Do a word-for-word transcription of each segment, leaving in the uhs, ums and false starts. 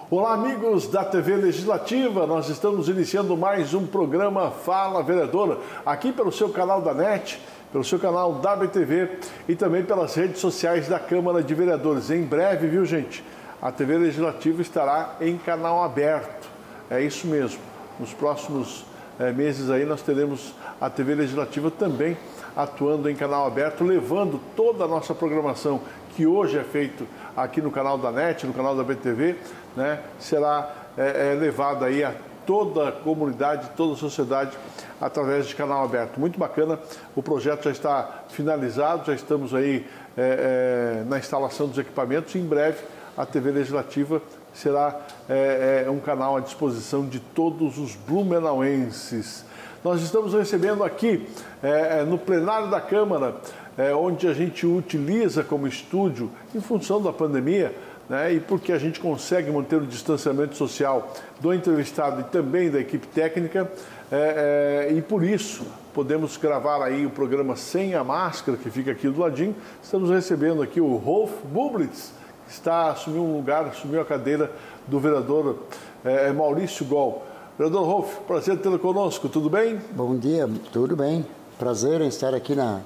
Olá, amigos da T V Legislativa, nós estamos iniciando mais um programa Fala Vereadora, aqui pelo seu canal da NET, pelo seu canal W T V e também pelas redes sociais da Câmara de Vereadores. Em breve, viu, gente, a T V Legislativa estará em canal aberto, é isso mesmo. Nos próximos é, meses aí nós teremos a T V Legislativa também atuando em canal aberto, levando toda a nossa programação que hoje é feito aqui no canal da NET, no canal da B T V, né, será é, é, levada aí a toda a comunidade, toda a sociedade através de canal aberto. Muito bacana, o projeto já está finalizado, já estamos aí é, é, na instalação dos equipamentos e em breve a T V Legislativa será é, é, um canal à disposição de todos os blumenauenses. Nós estamos recebendo aqui é, no plenário da Câmara, é, onde a gente utiliza como estúdio em função da pandemia, né, e porque a gente consegue manter o distanciamento social do entrevistado e também da equipe técnica, é, é, e por isso podemos gravar aí o programa sem a máscara, que fica aqui do ladinho. Estamos recebendo aqui o Rolf Bublitz, que está, assumiu um lugar, assumiu a cadeira do vereador é, Maurício Gol. Vereador Rolf, prazer tê-lo conosco, tudo bem? Bom dia, tudo bem. Prazer em estar aqui na,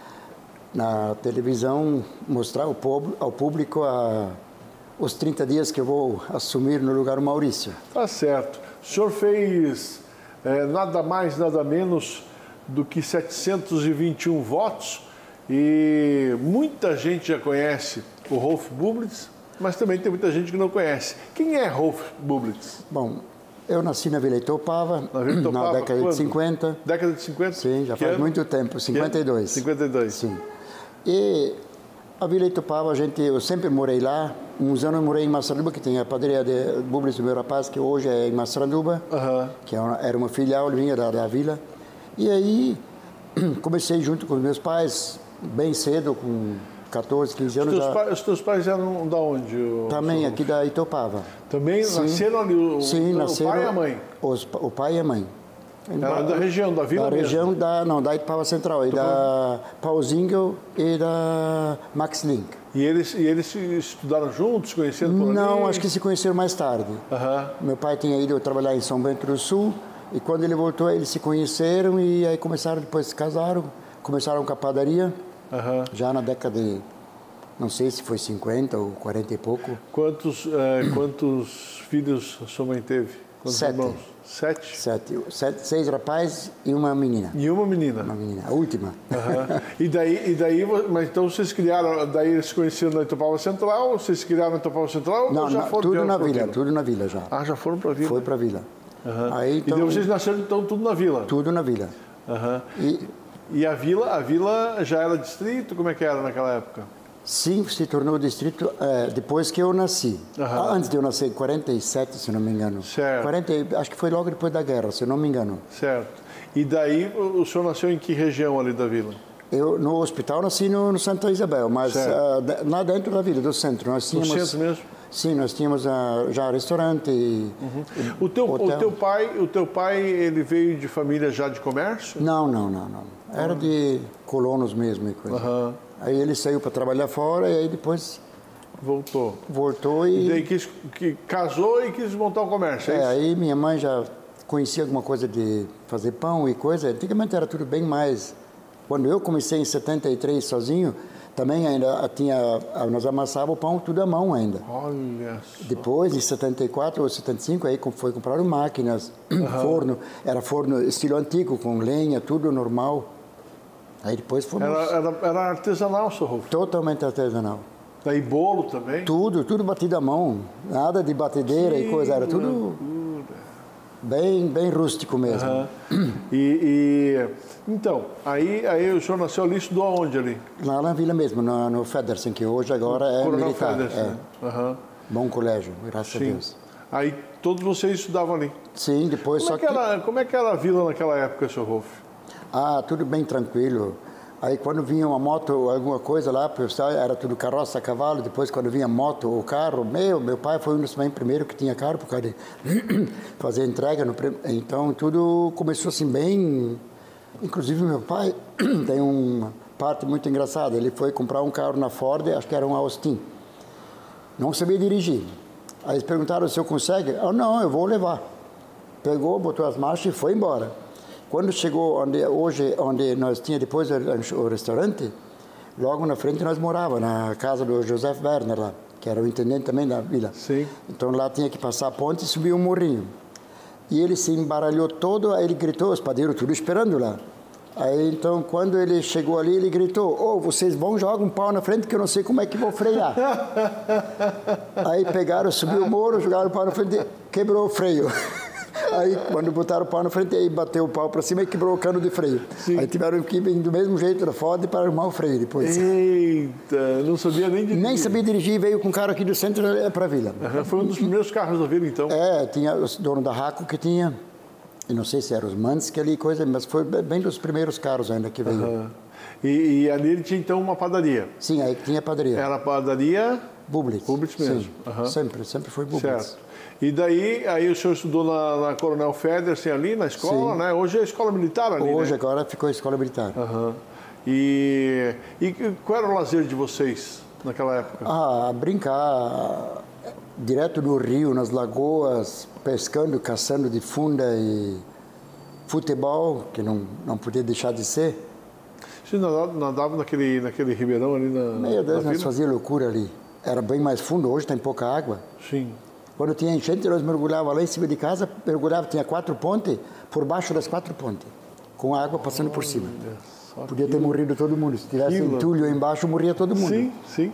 na televisão, mostrar ao, ao público a, os trinta dias que eu vou assumir no lugar do Maurício. Tá certo. O senhor fez é, nada mais, nada menos do que setecentos e vinte e um votos e muita gente já conhece o Rolf Bublitz, mas também tem muita gente que não conhece. Quem é Rolf Bublitz? Bom, eu nasci na Vila Itopava, na, Vila Itopava, na década quando? de cinquenta. Década de cinquenta? Sim, já que faz ano? muito tempo, cinquenta e dois. cinquenta e dois. Sim. E a Vila Itopava, a gente, eu sempre morei lá. Uns anos eu morei em Massaranduba, que tem a padaria de Bublitz do meu rapaz, que hoje é em Massaranduba, uh-huh. que era uma filial vinha da, da vila. E aí comecei junto com os meus pais, bem cedo, com catorze, quinze anos. Os teus, já... pais, os teus pais eram da onde? O... Também aqui da Itopava. Também Sim. nasceram ali o, Sim, o nasceram, pai e a mãe? Os, o pai e a mãe. Era da região, da vila Da mesmo? região da, não, da Itopava Central, e da Pausingel e da Max Link. E eles, e eles estudaram juntos, se conheceram por ali? Não, acho que se conheceram mais tarde. Uh-huh. Meu pai tinha ido trabalhar em São Bento do Sul, e quando ele voltou, eles se conheceram e aí começaram, depois se casaram, começaram com a padaria, uh-huh. já na década de, não sei se foi cinquenta ou quarenta e pouco. Quantos, é, quantos filhos a sua mãe teve? Quantos Sete. irmãos? Sete? Sete. Sete. Seis rapazes e uma menina. E uma menina? Uma menina, a última. Uh-huh. E daí, e daí, mas então vocês criaram, daí eles se conheceram na Itopava Central, vocês criaram na Itopava Central não, ou já não, foram tudo na vila, vila? tudo na vila já. Ah, já foram para a vila? Foi para a vila. Uh-huh. Aí, então, e daí vocês nasceram então tudo na vila? Tudo na vila. Uh-huh. E, e a vila, a vila já era distrito? Como é que era naquela época? Sim, se tornou distrito é, depois que eu nasci. Uhum. Antes de eu nascer, quarenta e sete, se não me engano. Certo. quarenta, acho que foi logo depois da guerra, se não me engano. Certo. E daí, o senhor nasceu em que região ali da vila? Eu, no hospital, nasci no, no Santa Isabel, mas uh, lá dentro da vila, do centro. Nós tínhamos, no centro mesmo? Sim, nós tínhamos uh, já restaurante e, uhum. e o teu, o teu pai, o teu pai, ele veio de família já de comércio? Não, não, não, não. Era uhum. de colonos mesmo e coisa. Uhum. Aí ele saiu para trabalhar fora e aí depois... Voltou. Voltou e... E daí quis, que casou e quis montar um comércio, é, é isso? Aí minha mãe já conhecia alguma coisa de fazer pão e coisa. Antigamente era tudo bem mais... Quando eu comecei em setenta e três sozinho, também ainda tinha... Nós amassávamos o pão tudo à mão ainda. Olha só. Depois, em setenta e quatro ou setenta e cinco, aí foi comprar máquinas, uhum. forno. Era forno estilo antigo, com lenha, tudo normal. Aí depois fomos... Era, era, era artesanal, senhor Rolf? Totalmente artesanal. Daí bolo também? Tudo, tudo batido à mão. Nada de batedeira que e coisa, era tudo bem, bem rústico mesmo. Uhum. E, e, então, aí, aí o senhor nasceu ali, estudou aonde ali? Lá na vila mesmo, no, no Federsen, que hoje agora é Coronel militar. Federsen. É. Uhum. Bom colégio, graças Sim. a Deus. Aí todos vocês estudavam ali? Sim, depois como só é que... Era, como é que era a vila naquela época, senhor Rolf? Ah, tudo bem tranquilo. Aí quando vinha uma moto, alguma coisa lá, era tudo carroça a cavalo. Depois quando vinha moto ou carro, meu, meu pai foi um dos primeiros que tinha carro por causa de fazer entrega. No, então tudo começou assim bem... Inclusive meu pai tem uma parte muito engraçada. Ele foi comprar um carro na Ford, acho que era um Austin. Não sabia dirigir. Aí eles perguntaram se eu consegue. Eu, não, eu vou levar. Pegou, botou as marchas e foi embora. Quando chegou onde, hoje, onde nós tinha depois o, o restaurante, logo na frente nós morávamos, na casa do José Werner lá, que era o intendente também da vila. Sim. Então lá tinha que passar a ponte e subir um morrinho. E ele se embaralhou todo, aí ele gritou, os padeiros tudo esperando lá. Aí então, quando ele chegou ali, ele gritou, ô, oh, vocês vão jogar um pau na frente que eu não sei como é que vou frear. Aí pegaram, subiu o morro, jogaram o pau na frente e quebrou o freio. Aí, quando botaram o pau na frente, aí bateu o pau para cima e quebrou o cano de freio. Sim. Aí tiveram que ir do mesmo jeito da Ford para arrumar o freio depois. Eita, não sabia nem dirigir. Nem sabia dirigir, veio com um carro aqui do centro para a vila. Uhum, foi um dos primeiros carros da vila, então? É, tinha o dono da Raco que tinha, eu não sei se eram os Mansky ali, coisa, mas foi bem dos primeiros carros ainda que veio. Uhum. E, e ali ele tinha, então, uma padaria? Sim, aí tinha padaria. Era a padaria? Bublitz. Bublitz mesmo? Sim, uhum. sempre, sempre foi Bublitz. Certo. E daí, aí o senhor estudou na, na Coronel Federsen ali, na escola, Sim. né? Hoje é a escola militar ali, Hoje, né? agora, ficou a escola militar. Uhum. E, e qual era o lazer de vocês naquela época? Ah, brincar direto no rio, nas lagoas, pescando, caçando de funda e futebol, que não, não podia deixar de ser. Você nadava, nadava naquele, naquele ribeirão ali na Meu Deus, na nós fazíamos loucura ali. Era bem mais fundo, hoje tem pouca água. Sim. Quando tinha enchente, nós mergulhávamos lá em cima de casa, mergulhava, tinha quatro pontes, por baixo das quatro pontes, com a água passando por cima. Podia ter morrido todo mundo. Se tivesse entulho embaixo, morria todo mundo. Sim, sim.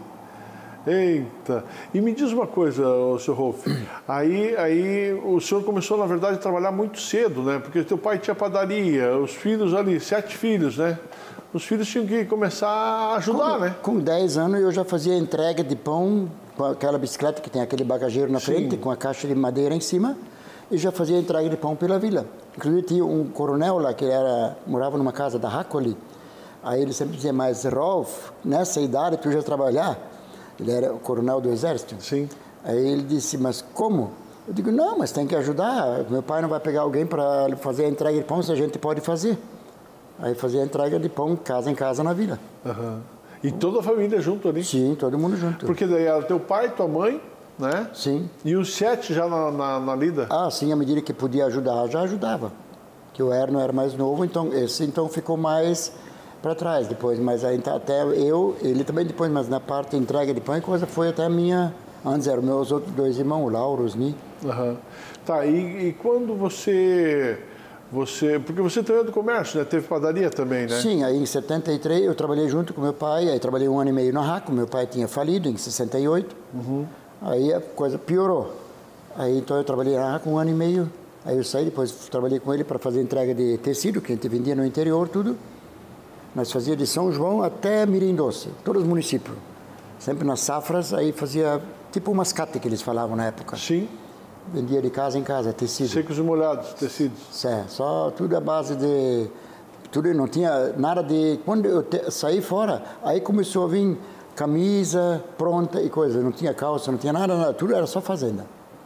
Eita. E me diz uma coisa, senhor Rolf, aí, aí o senhor começou, na verdade, a trabalhar muito cedo, né? Porque teu pai tinha padaria, os filhos ali, sete filhos, né? Os filhos tinham que começar a ajudar, com, né? Com dez anos eu já fazia entrega de pão, com aquela bicicleta que tem aquele bagageiro na Sim. frente, com a caixa de madeira em cima, e já fazia entrega de pão pela vila. Inclusive tinha um coronel lá, que era, morava numa casa da Raco ali. Aí ele sempre dizia, mas Rolf, nessa idade tu já trabalhar? Ele era o coronel do exército. Sim. Aí ele disse, mas como? Eu digo, não, mas tem que ajudar. Meu pai não vai pegar alguém para fazer a entrega de pão se a gente pode fazer. Aí fazia a entrega de pão casa em casa na vila. Uhum. E toda a família junto ali? Sim, todo mundo junto. Porque daí era teu pai, tua mãe, né? Sim. E os sete já na, na, na lida? Ah, sim, à medida que podia ajudar, já ajudava. Que o Erno era mais novo, então esse então ficou mais para trás depois. Mas aí, até eu, ele também depois, mas na parte de entrega de pão e coisa foi até a minha... Antes eram meus outros dois irmãos, o Lauro, o Osni. Uhum. Tá, e, e quando você... Você, porque você também é do comércio, né? Teve padaria também, né? Sim, aí em setenta e três eu trabalhei junto com meu pai, aí trabalhei um ano e meio na Raco, meu pai tinha falido em sessenta e oito, uhum. Aí a coisa piorou. Aí então eu trabalhei na Raco um ano e meio, aí eu saí, depois trabalhei com ele para fazer entrega de tecido, que a gente vendia no interior, tudo. Nós fazia de São João até Mirim Doce, todos os municípios. Sempre nas safras, aí fazia tipo umas mascate que eles falavam na época. Sim. Vendia de casa em casa, tecido. Secos e molhados, tecidos. É, só tudo à base de... Tudo, não tinha nada de... Quando eu te, saí fora, aí começou a vir camisa pronta e coisa. Não tinha calça, não tinha nada, nada. Tudo era só fazenda.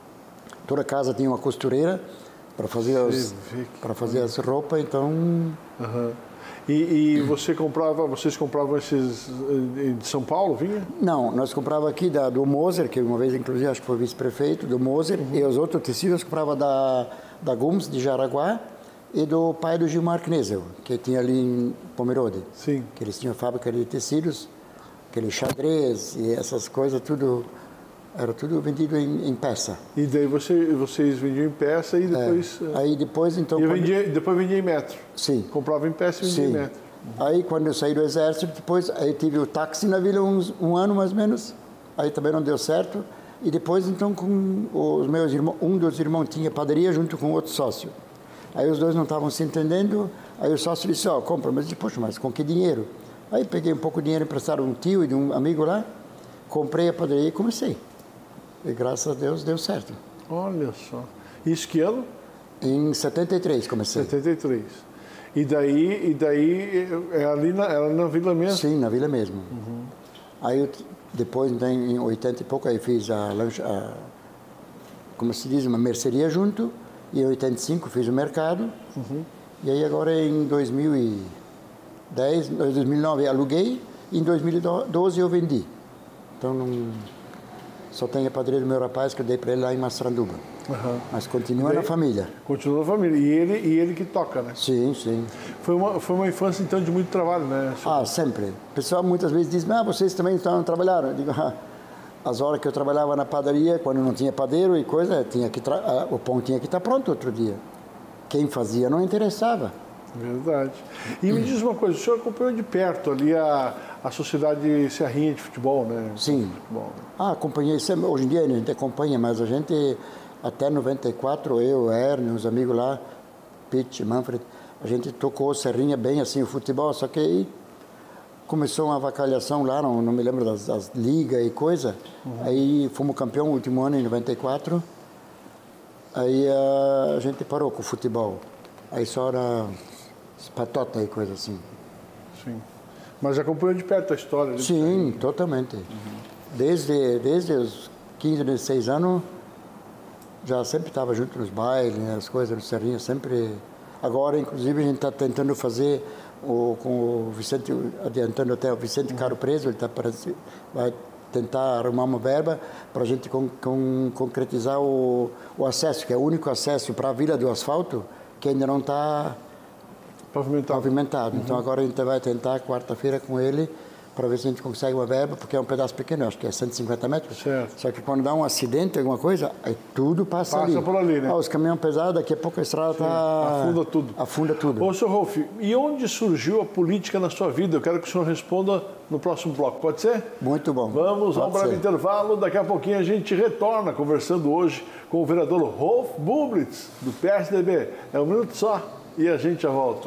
Toda casa tinha uma costureira para fazer, as, para fazer as roupas, então... Uhum. E, e você comprava, vocês compravam esses de São Paulo, vinha? Não, nós comprava aqui da, do Moser, que uma vez, inclusive, acho que foi vice-prefeito, do Moser, uhum. E os outros tecidos comprava da, da Gums, de Jaraguá, e do pai do Gilmar Knesel, que tinha ali em Pomerode. Sim. Que eles tinham fábrica de tecidos, aquele xadrez e essas coisas, tudo... Era tudo vendido em, em peça. E daí você, vocês vendiam em peça e depois... É. Aí depois, então... E vendia, depois vendia em metro? Sim. Comprava em peça e vendia Sim. em metro. Aí quando eu saí do exército, depois aí tive o táxi na vila uns, um ano mais ou menos. Aí também não deu certo. E depois, então, com os meus irmãos, um dos irmãos tinha padaria junto com outro sócio. Aí os dois não estavam se entendendo. Aí o sócio disse, ó, oh, compra. Mas eu disse, poxa, mas com que dinheiro? Aí peguei um pouco de dinheiro emprestado de um tio e de um amigo lá. Comprei a padaria e comecei. E graças a Deus deu certo. Olha só. Isso que ano? Em setenta e três comecei. setenta e três. E daí, e daí é ali na, era na vila mesmo? Sim, na vila mesmo. Uhum. Aí eu, depois, em oitenta e pouco, aí fiz a, a, como se diz, uma mercearia junto. E em oitenta e cinco fiz o mercado. Uhum. E aí agora em dois mil e dez, dois mil e nove aluguei. E em dois mil e doze eu vendi. Então não... Só tem a padaria do meu rapaz que eu dei para ele lá em Massaranduba. Uhum. Mas continua Bem, na família. Continua na família. E ele, e ele que toca, né? Sim, sim. Foi uma, foi uma infância, então, de muito trabalho, né? Ah, sempre. O pessoal muitas vezes diz, ah, vocês também estão trabalhando. Eu digo, ah, as horas que eu trabalhava na padaria, quando não tinha padeiro e coisa, tinha que tra... o pão tinha que estar pronto outro dia. Quem fazia não interessava. Verdade. E me diz uma coisa, o senhor acompanhou de perto ali a, a Sociedade Serrinha de Futebol, né? Sim. Futebol, né? Ah, acompanhei sempre. Hoje em dia a gente acompanha, mas a gente, até noventa e quatro, eu, Ernie, os amigos lá, Pete, Manfred, a gente tocou Serrinha bem assim, o futebol, só que aí começou uma avacalhação lá, não, não me lembro das, das ligas e coisa. Uhum. Aí fomos campeão no último ano, em noventa e quatro. Aí a gente parou com o futebol. Aí só era patota e coisa assim. Sim. Mas acompanhou de perto a história? Né? Sim, totalmente. Uhum. Desde, desde os quinze, dezesseis anos, já sempre estava junto nos bailes, as coisas do Serrinha, sempre... Agora, inclusive, a gente está tentando fazer o, com o Vicente, adiantando até o Vicente uhum. Caro Preso, ele tá, vai tentar arrumar uma verba para a gente con, con, concretizar o, o acesso, que é o único acesso para a Vila do Asfalto, que ainda não está pavimentado. pavimentado. Uhum. Então agora a gente vai tentar quarta-feira com ele para ver se a gente consegue uma verba, porque é um pedaço pequeno, acho que é cento e cinquenta metros. Certo. Só que quando dá um acidente, alguma coisa, aí tudo passa, passa ali. Passa por ali, né? Ah, os caminhões pesados, daqui a pouco a estrada está... Afunda tudo. Afunda tudo. Ô, senhor Rolf, e onde surgiu a política na sua vida? Eu quero que o senhor responda no próximo bloco, pode ser? Muito bom. Vamos ao breve intervalo, daqui a pouquinho a gente retorna conversando hoje com o vereador Rolf Bublitz, do P S D B. É um minuto só e a gente já volta.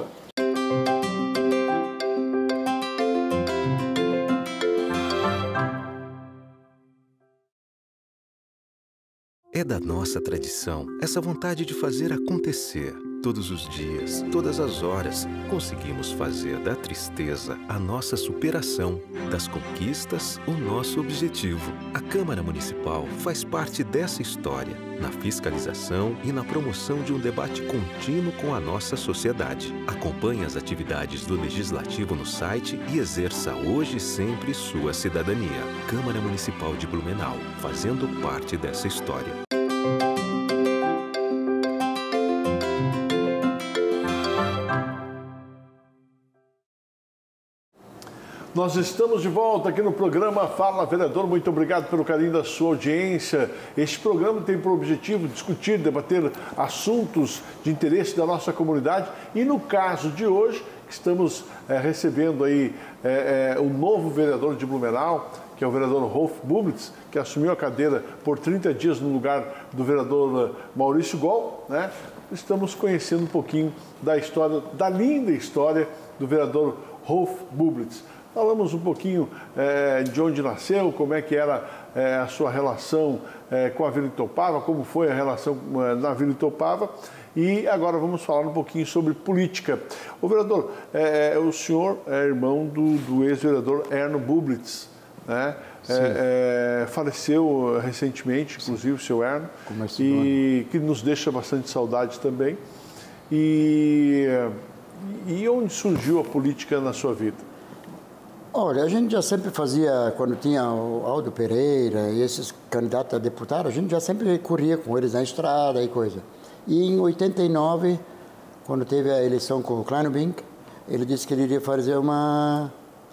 É da nossa tradição essa vontade de fazer acontecer. Todos os dias, todas as horas, conseguimos fazer da tristeza a nossa superação, das conquistas o nosso objetivo. A Câmara Municipal faz parte dessa história, na fiscalização e na promoção de um debate contínuo com a nossa sociedade. Acompanhe as atividades do Legislativo no site e exerça hoje e sempre sua cidadania. Câmara Municipal de Blumenau, fazendo parte dessa história. Nós estamos de volta aqui no programa Fala Vereador. Muito obrigado pelo carinho da sua audiência. Este programa tem por objetivo discutir, debater assuntos de interesse da nossa comunidade. E no caso de hoje, estamos é, recebendo aí é, é, o novo vereador de Blumenau, que é o vereador Rolf Bublitz, que assumiu a cadeira por trinta dias no lugar do vereador Maurício Gol, né? Estamos conhecendo um pouquinho da história, da linda história do vereador Rolf Bublitz. Falamos um pouquinho é, de onde nasceu, como é que era é, a sua relação é, com a Vila Itopava, como foi a relação é, na Vila Itopava. E agora vamos falar um pouquinho sobre política. O vereador, é, o senhor é irmão do, do ex-vereador Erno Bublitz, né? É, é, faleceu recentemente, inclusive, o seu Erno, e que nos deixa bastante saudade também. E, e onde surgiu a política na sua vida? Olha, a gente já sempre fazia, quando tinha o Aldo Pereira e esses candidatos a deputado, a gente já sempre corria com eles na estrada e coisa. E em oitenta e nove, quando teve a eleição com o Kleinobink, ele disse que ele iria fazer uma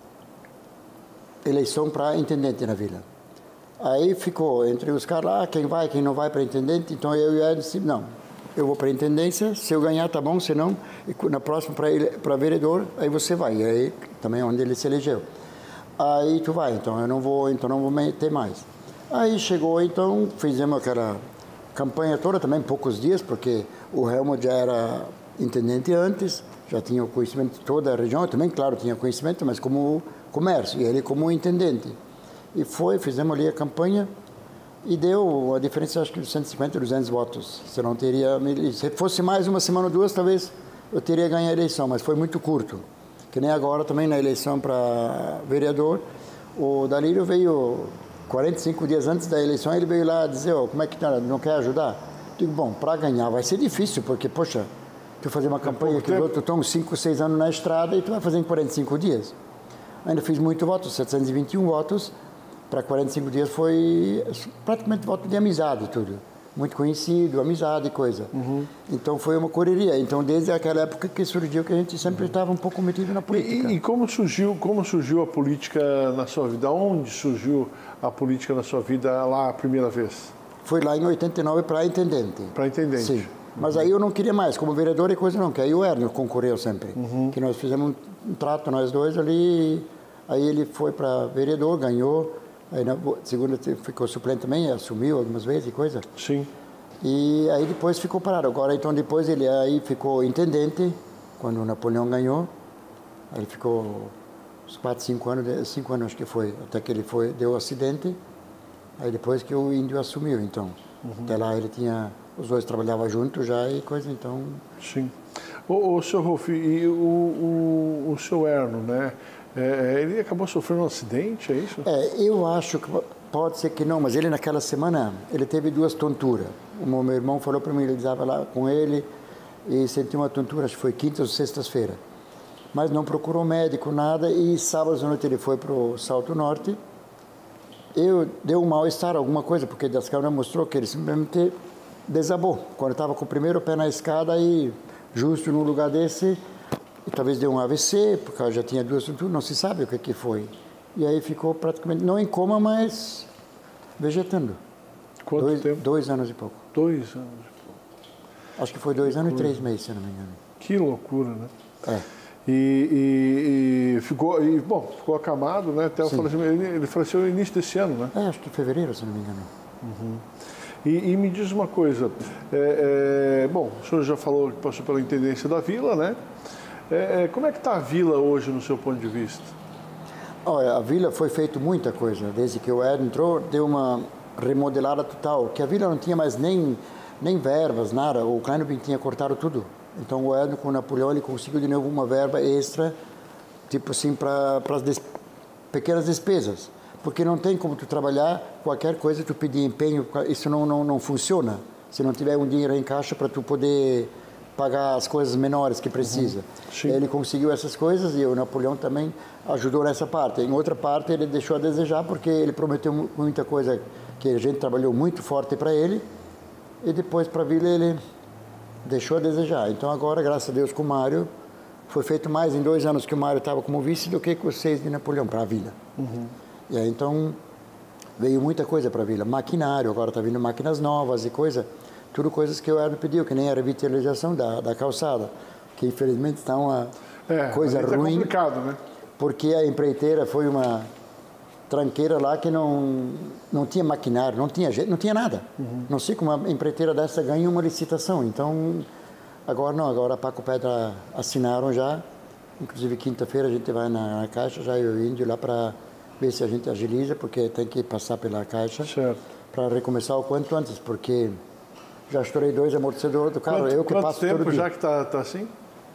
eleição para intendente na vila. Aí ficou entre os caras lá, quem vai, quem não vai para intendente. Então eu e ele disse, não, eu vou para a intendência, se eu ganhar tá bom, se não, na próxima para vereador, aí você vai. E aí também é onde ele se elegeu. Aí tu vai, então eu não vou, então não vou meter mais. Aí chegou, então fizemos aquela campanha toda, também poucos dias, porque o Helmut já era intendente antes, já tinha o conhecimento de toda a região, eu também, claro, tinha conhecimento, mas como comércio, e ele como intendente. E foi, fizemos ali a campanha, e deu a diferença, acho que de cento e cinquenta, duzentos votos. Se não teria, se fosse mais uma semana ou duas, talvez eu teria ganho a eleição, mas foi muito curto. Que nem agora também na eleição para vereador, o Dalírio veio quarenta e cinco dias antes da eleição, ele veio lá dizer, oh, como é que tá, não quer ajudar? Digo, bom, para ganhar vai ser difícil, porque, poxa, tu fazer uma campanha que tu toma cinco, seis anos na estrada e tu vai fazer em quarenta e cinco dias. Ainda fiz muito votos, setecentos e vinte e um votos, para quarenta e cinco dias foi praticamente volta de amizade tudo. Muito conhecido, amizade e coisa. Uhum. Então foi uma correria. Então desde aquela época que surgiu que a gente sempre estava um pouco metido na política. E, e como surgiu, como surgiu a política na sua vida? Onde surgiu a política na sua vida lá a primeira vez? Foi lá em oitenta e nove para intendente. Para intendente. Sim. Uhum. Mas aí eu não queria mais, como vereador e coisa não, que aí o Hernio concorreu sempre. Uhum. Que nós fizemos um, um trato nós dois ali, aí ele foi para vereador, ganhou. Aí na segunda ficou suplente também, assumiu algumas vezes e coisa. Sim. E aí depois ficou parado. Agora então depois ele aí ficou intendente quando o Napoleão ganhou. Aí ele ficou uns quatro, cinco anos, cinco anos acho que foi, até que ele foi deu um acidente. Aí depois que o índio assumiu, então. Uhum. Até lá ele tinha, os dois trabalhavam juntos já e coisa, então. Sim. O, o senhor Rolf, e o, o, o seu Erno, né? É, ele acabou sofrendo um acidente, é isso? É, eu acho que pode ser que não, mas ele naquela semana, ele teve duas tonturas. O meu irmão falou para mim, ele estava lá com ele e sentiu uma tontura, acho que foi quinta ou sexta-feira. Mas não procurou médico, nada, e sábado à noite ele foi para o Salto Norte. Eu deu um mal-estar, alguma coisa, porque das câmeras mostrou que ele simplesmente desabou. Quando estava com o primeiro pé na escada e justo num lugar desse... E talvez deu um A V C, porque já tinha duas estruturas, não se sabe o que, que foi. E aí ficou praticamente, não em coma, mas vegetando. Quanto dois, tempo? Dois anos e pouco. Dois anos e pouco. Acho que foi dois anos e três meses, se não me engano. Que loucura, né? É. E, e, e ficou, e, bom, ficou acamado, né? Até o falecimento. Ele, ele faleceu no início desse ano, né? É, acho que em fevereiro, se não me engano. Uhum. E, e me diz uma coisa, é, é, bom, o senhor já falou que passou pela intendência da vila, né? É, como é que está a vila hoje, no seu ponto de vista? Olha, a vila foi feito muita coisa. Desde que o Ed entrou, deu uma remodelada total. Que a vila não tinha mais nem, nem verbas, nada. O Kleinobin tinha cortado tudo. Então o Ed, com o Napoleão, ele conseguiu de novo uma verba extra, tipo assim, para as des pequenas despesas. Porque não tem como tu trabalhar qualquer coisa, tu pedir empenho, isso não, não, não funciona. Se não tiver um dinheiro em caixa para tu poder... pagar as coisas menores que precisa. Uhum. Ele conseguiu essas coisas e o Napoleão também ajudou nessa parte. Em outra parte ele deixou a desejar porque ele prometeu muita coisa que a gente trabalhou muito forte para ele e depois para a vila ele deixou a desejar. Então agora, graças a Deus, com o Mário, foi feito mais em dois anos que o Mário estava como vice do que com os seis de Napoleão para a vila. Uhum. E aí então veio muita coisa para a vila. Maquinário, agora está vindo máquinas novas e coisa. Tudo coisas que o Hernio pediu, que nem a revitalização da, da calçada, que infelizmente está uma é, coisa ruim. É complicado, né? Porque a empreiteira foi uma tranqueira lá que não, não tinha maquinário, não tinha, não tinha nada. Uhum. Não sei como uma empreiteira dessa ganha uma licitação. Então, agora não, agora a Paco Pedra assinaram já. Inclusive, quinta-feira a gente vai na, na Caixa, já eu e o Índio lá para ver se a gente agiliza, porque tem que passar pela Caixa para recomeçar o quanto antes, porque... Já estourei dois amortecedores do carro, quanto, eu que passo todo dia. Quanto tempo já que está tá assim?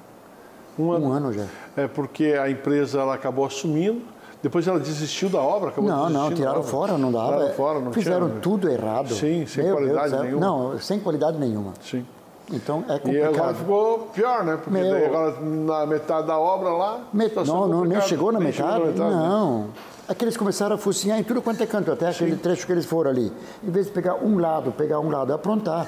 Um ano. Um ano já. É porque a empresa ela acabou assumindo, depois ela desistiu da obra, acabou Não, não, tiraram fora, não dava. Tiraram fora, não Fizeram tinha, tudo errado. Sim, sem Meu qualidade Deus, nenhuma. Não, sem qualidade nenhuma. Sim. Então é complicado. E agora ficou pior, né? Porque Meu... daí agora na metade da obra lá... Met... Não, não, nem chegou na nem metade? Chegou na metade não. Né? É que eles começaram a focinhar em tudo quanto é canto, até aquele Sim. trecho que eles foram ali. Em vez de pegar um lado, pegar um lado e aprontar...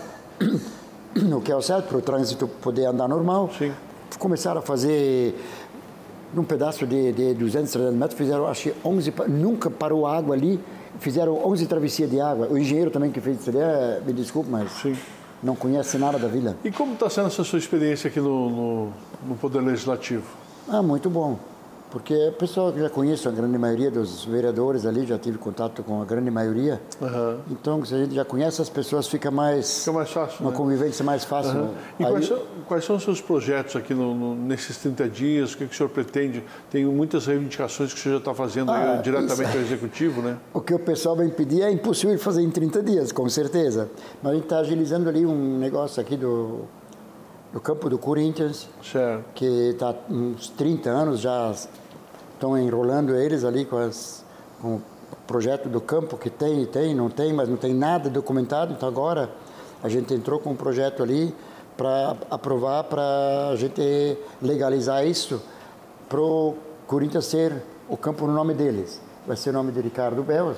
o que é o certo, para o trânsito poder andar normal. Sim. Começaram a fazer, num pedaço de, de duzentos, trezentos metros, fizeram, acho que onze, nunca parou água ali, fizeram onze travessias de água. O engenheiro também que fez isso ali, me desculpe, mas Sim. não conhece nada da vila. E como está sendo essa sua experiência aqui no, no, no Poder Legislativo? Ah, muito bom. Porque o pessoal que já conhece a grande maioria dos vereadores ali, já tive contato com a grande maioria. Uhum. Então, se a gente já conhece as pessoas, fica mais... Fica mais fácil, Uma né? convivência mais fácil. Uhum. Né? E Aí... quais, são, quais são os seus projetos aqui no, no, nesses trinta dias? O que, que o senhor pretende? Tem muitas reivindicações que o senhor já está fazendo ah, aí, diretamente isso... ao Executivo, né? O que o pessoal vem pedir é impossível de fazer em trinta dias, com certeza. Mas a gente está agilizando ali um negócio aqui do... do campo do Corinthians, certo. Que está uns trinta anos já... Estão enrolando eles ali com, as, com o projeto do campo que tem, tem, não tem, mas não tem nada documentado. Então agora a gente entrou com um projeto ali para aprovar, para a gente legalizar isso, para o Corinthians ser o campo no nome deles. Vai ser o nome de Ricardo Bells,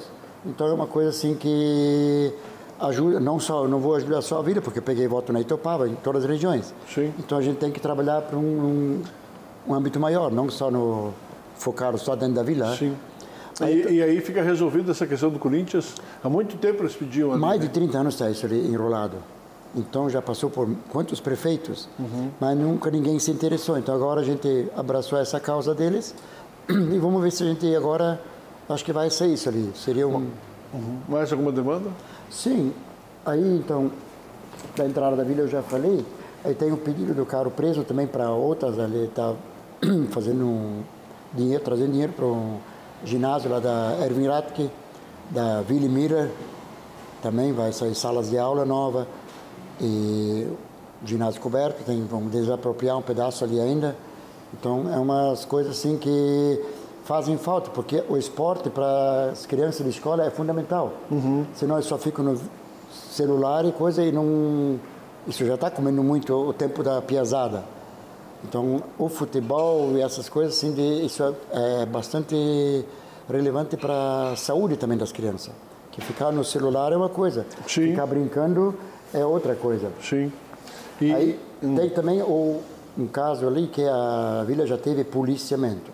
Então é uma coisa assim que ajuda, não só, não vou ajudar só a Vila, porque eu peguei voto na Itopava, em todas as regiões. Sim. Então a gente tem que trabalhar para um, um, um âmbito maior, não só no focado só dentro da Vila. Sim. Aí, e, e aí fica resolvida essa questão do Corinthians? Há muito tempo eles pediam ali, mais né? de trinta anos está isso ali enrolado. Então já passou por quantos prefeitos, uhum. mas nunca ninguém se interessou. Então agora a gente abraçou essa causa deles e vamos ver se a gente agora, acho que vai ser isso ali. Seria um... Uhum. Mais alguma demanda? Sim. Aí então, da entrada da Vila eu já falei, aí tem um pedido do Caro Preso também para outras ali, está fazendo um dinheiro, trazendo dinheiro para um ginásio lá da Erwin Ratke, da Willy Miller, também vai sair salas de aula nova e ginásio coberto, tem, vamos desapropriar um pedaço ali ainda. Então é umas coisas assim que fazem falta, porque o esporte para as crianças de escola é fundamental. Uhum. Senão eles só ficam no celular e coisa e não... Isso já está comendo muito o tempo da piazada. Então, o futebol e essas coisas, assim, de, isso é, é bastante relevante para a saúde também das crianças. Que ficar no celular é uma coisa, Sim. ficar brincando é outra coisa. Sim. E, Aí hum. tem também o, um caso ali que a Vila já teve policiamento.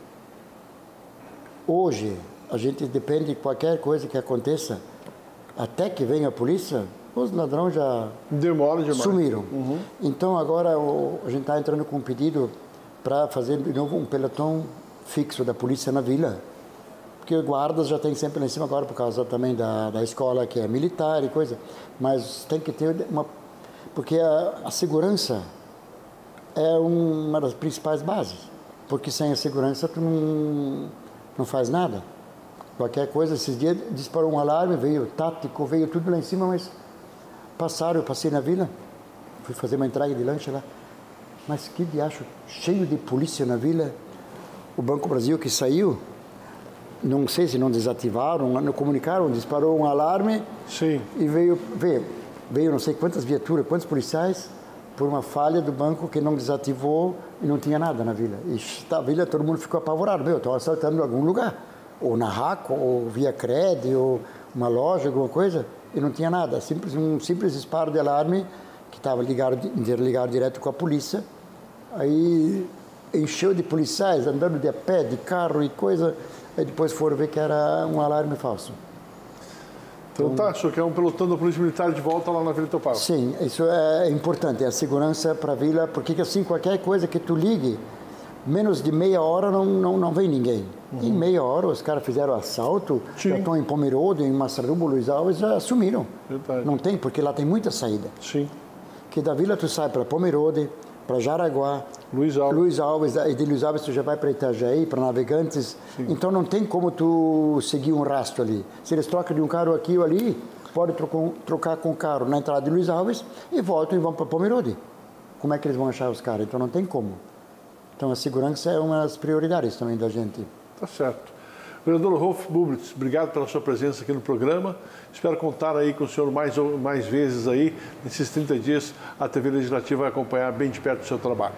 Hoje, a gente depende de qualquer coisa que aconteça, até que venha a polícia, os ladrões já Demora demais. sumiram. Uhum. Então agora o, a gente está entrando com um pedido para fazer de novo um pelotão fixo da polícia na Vila. Porque guardas já tem sempre lá em cima agora por causa também da, da escola que é militar e coisa. Mas tem que ter uma... Porque a, a segurança é uma das principais bases. Porque sem a segurança tu não, não faz nada. Qualquer coisa, esses dias disparou um alarme, veio tático, veio tudo lá em cima, mas... Passaram, eu passei na Vila, fui fazer uma entrega de lanche lá, mas que diacho, cheio de polícia na Vila. O Banco Brasil que saiu, não sei se não desativaram, não comunicaram, disparou um alarme. Sim. E veio, veio, veio não sei quantas viaturas, quantos policiais, por uma falha do banco que não desativou e não tinha nada na Vila. E na Vila todo mundo ficou apavorado, meu, estão assaltando em algum lugar, ou na Raco, ou via Cred, ou uma loja, alguma coisa. E não tinha nada, simples, um simples disparo de alarme que estava ligado, interligado direto com a polícia. Aí encheu de policiais andando de a pé, de carro e coisa. Aí depois foram ver que era um alarme falso. Então, então tá, achou que é um pelotão da Polícia Militar de volta lá na Vila Itopava? Sim, isso é importante, é a segurança para a Vila, porque assim, qualquer coisa que tu ligue, menos de meia hora não, não, não vem ninguém. Uhum. Em meia hora os caras fizeram assalto, Sim. já estão em Pomerode, em Massarubo, Luiz Alves, já sumiram. Verdade. Não tem, porque lá tem muita saída. Sim. Que da Vila tu sai para Pomerode, para Jaraguá, Luiz Alves. Luiz Alves, e de Luiz Alves tu já vai para Itajaí, para Navegantes. Sim. Então não tem como tu seguir um rastro ali. Se eles trocam de um carro aqui ou ali, pode trocar, trocar com o carro na entrada de Luiz Alves e voltam e vão para Pomerode. Como é que eles vão achar os caras? Então não tem como. Então a segurança é uma das prioridades também da gente. Tá certo. Vereador Rolf Bublitz, obrigado pela sua presença aqui no programa. Espero contar aí com o senhor mais, mais vezes aí, nesses trinta dias, a T V Legislativa vai acompanhar bem de perto o seu trabalho.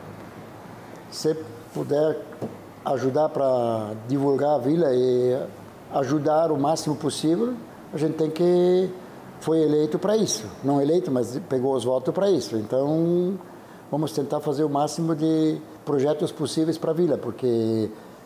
Se puder ajudar para divulgar a Vila e ajudar o máximo possível, a gente tem que... Foi eleito para isso. Não eleito, mas pegou os votos para isso. Então, vamos tentar fazer o máximo de projetos possíveis para a Vila, porque...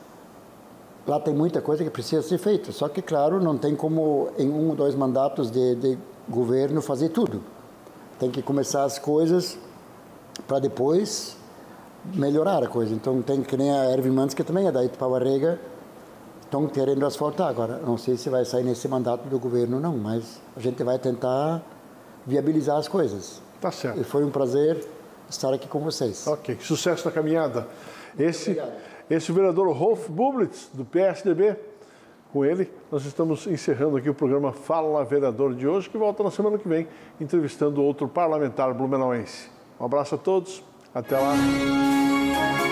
Lá tem muita coisa que precisa ser feita, só que, claro, não tem como em um ou dois mandatos de, de governo fazer tudo. Tem que começar as coisas para depois melhorar a coisa. Então, tem que nem a Erwin Manns, que também é da Itapava-Rega, estão querendo asfaltar agora. Não sei se vai sair nesse mandato do governo, não, mas a gente vai tentar viabilizar as coisas. Tá certo. E foi um prazer estar aqui com vocês. Ok, sucesso na caminhada. Esse... Esse é o vereador Rolf Bublitz, do P S D B. Com ele, nós estamos encerrando aqui o programa Fala Vereador de hoje, que volta na semana que vem, entrevistando outro parlamentar blumenauense. Um abraço a todos, até lá.